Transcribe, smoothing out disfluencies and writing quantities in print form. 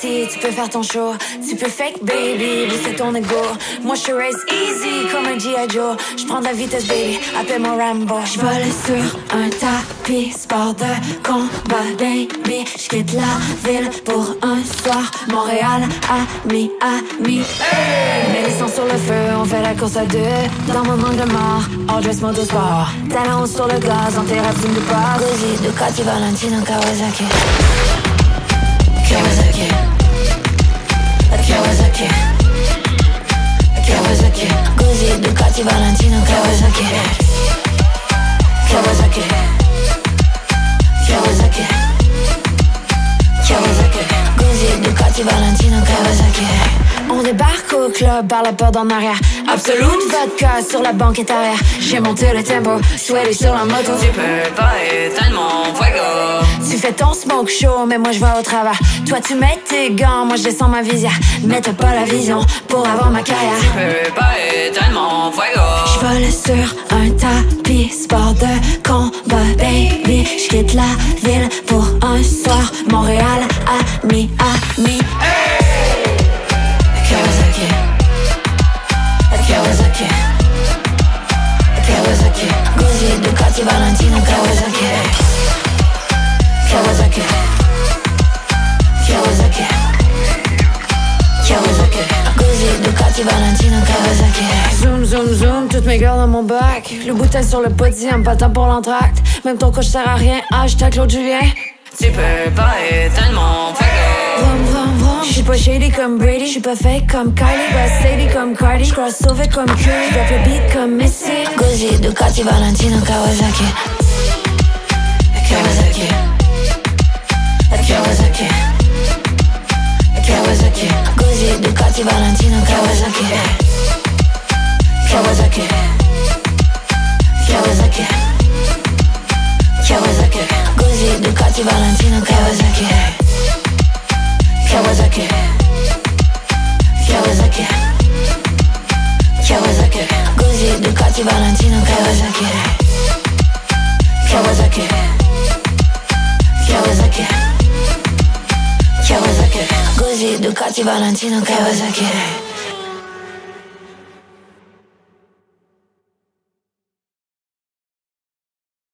ici, tu peux faire ton show. Tu peux fake baby, booster ton ego. Moi je race easy comme un G.I. Joe. Je prends de la vitesse baby, appelle-moi Rambo. Je vole sur un tapis, sport de combat baby. Je quitte la ville pour un soir. Montréal, ami. Mets les sangs sur le feu, on fait la course à deux. Dans mon monde de mort, all dress motorsport. Talons sur le gaz, en terrasse d'une pas. Gozzi, Ducati, Valentino, Kawasaki. Kawasaki. Kawasaki. Kawasaki. Gozzi, Ducati, Valentino, Kawasaki. Kawasaki. Kawasaki. Kawasaki. Gozzi, Ducati, Valentino, Kawasaki. On débarque au club par la porte en arrière. Absolute vodka sur la banquette arrière. J'ai monté le tempo, sweaty sur la moto. Tu peux pas éteindre mon fuego. Tu fais ton smoke show, mais moi je vais au travers. Toi tu mets tes gants, moi je descends ma visière. Mais t'as pas la vision pour avoir ma carrière. Tu peux pas éteindre mon fuego. Je vole sur un tapis, sport de combat baby. Je quitte la ville pour un soir. Montréal, ami. Kawasaki. Kawasaki. Kawasaki. Gozzi, Ducati, Valentino, Kawasaki. Kawasaki. Kawasaki. Kawasaki. Gozzi, Ducati, Valentino, Kawasaki. Zoom, zoom, zoom, toutes mes girls dans mon bac. Le bouteille sur le podium, pas temps pour l'entracte. Même ton coach sert à rien, hashtag Claude Julien. Tu peux pas éteindre mon fuego. Vroom, vroom, vroom. J'suis pas shady comme Brady, j'suis pas fake comme Kylie, pas Sadie comme Cardi. J'cross sauvé comme Curry, j'rap le beat comme Missy. Gozzi, Ducati, Valentino, Kawasaki. Kawasaki. Kawasaki. Kawasaki. Gozzi, Ducati, Valentino, Kawasaki. Kawasaki. Kawasaki. Kawasaki. Gozzi, Ducati, Valentino, Kawasaki. Kawasaki. Kawasaki. Kawasaki. Gozzi, Ducati, Valentino, Kawasaki. Kawasaki. Kawasaki. Kawasaki. Gozzi, Ducati, Valentino, Kawasaki.